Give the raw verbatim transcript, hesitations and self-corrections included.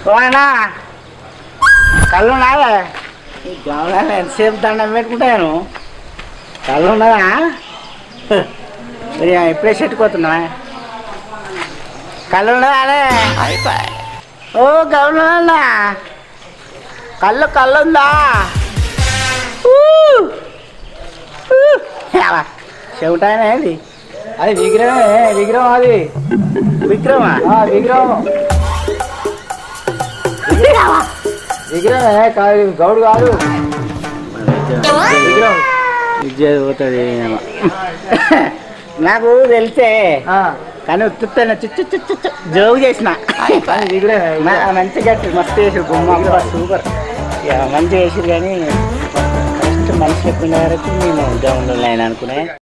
ఓనా కళ్ళు ఉన్నావే గమనాలు ఎంతసేపు దండం పెట్టుకుంటాను కళ్ళు ఉన్నదా మరి ఎప్పుడే చెట్టుకోతున్నా కళ్ళు ఉన్నదా అదే ఓ గమనా కళ్ళు కళ్ళు ఉందా చెవిటాయన ఏంది అది విగ్రహమే విగ్రహం అది విక్రమా విగ్రహం విగ్రహమే కాదు గౌడు కాదు విగ్రహం విద్య పోతుంది నాకు తెలిసే కానీ ఉత్తున్న చుచ్చు చుచ్చు జోగు చేసిన విగ్రహం మంచిగా మస్తు చేసారు గుమ్మ సూపర్ మంచిగా చేసారు కానీ ఫస్ట్ మనిషి ఎక్కువ వరకు నేను ఉద్యోగంలో ఆయన అనుకునే